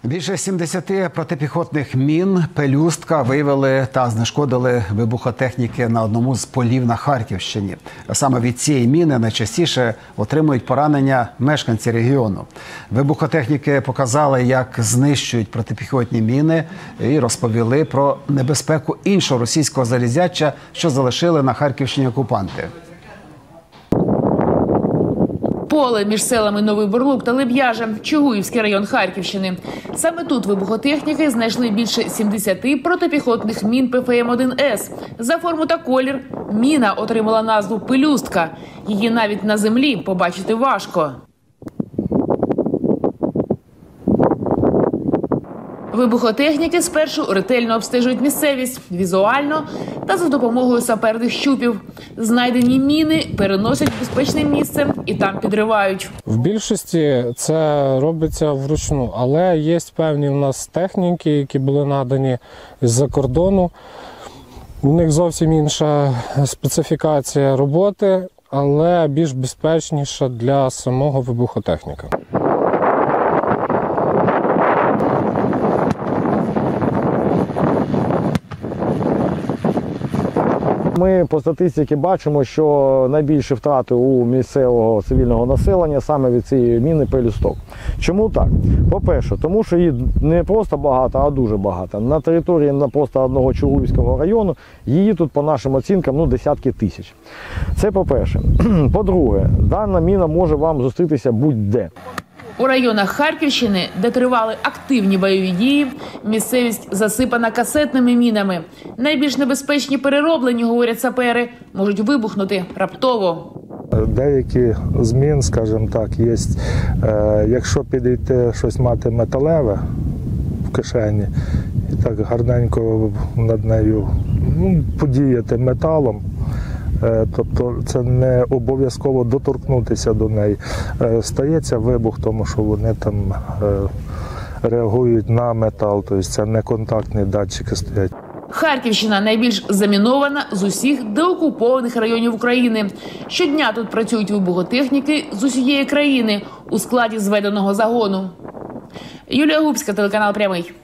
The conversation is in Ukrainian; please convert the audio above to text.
Більше 70 протипіхотних мін «Пелюстка» виявили та знешкодили вибухотехніки на одному з полів на Харківщині. Саме від цієї міни найчастіше отримують поранення мешканці регіону. Вибухотехніки показали, як знищують протипіхотні міни, і розповіли про небезпеку іншого російського залізяча, що залишили на Харківщині окупанти. Поле між селами Новий Бурлук та Леб'яжа, Чугуївський район Харківщини. Саме тут вибухотехніки знайшли більше 70 протипіхотних мін ПФМ-1С. За форму та колір міна отримала назву «Пелюстка». Її навіть на землі побачити важко. Вибухотехніки спершу ретельно обстежують місцевість, візуально та за допомогою саперних щупів. Знайдені міни переносять в безпечне місце і там підривають. В більшості це робиться вручну, але є певні в нас техніки, які були надані з-за кордону. У них зовсім інша специфікація роботи, але більш безпечніша для самого вибухотехніка. Ми по статистиці бачимо, що найбільші втрати у місцевого цивільного населення саме від цієї міни «Пелюсток». Чому так? По-перше, тому що її не просто багато, а дуже багато. На території просто одного Чугуївського району її тут, по нашим оцінкам, десятки тисяч. Це по-перше. По-друге, дана міна може вам зустрітися будь-де. У районах Харківщини, де тривали активні бойові дії, місцевість засипана касетними мінами. Найбільш небезпечні перероблені, говорять сапери, можуть вибухнути раптово. Деякі з мін, скажімо так, є, якщо підійти щось мати металеве в кишені, і так гарненько над нею подіяти металом, тобто це не обов'язково доторкнутися до неї. Стається вибух, тому що вони там реагують на метал, тобто це не контактні датчики стоять. Харківщина найбільш замінована з усіх деокупованих районів України. Щодня тут працюють вибухотехніки з усієї країни у складі зведеного загону. Юлія Губська, телеканал «Прямий».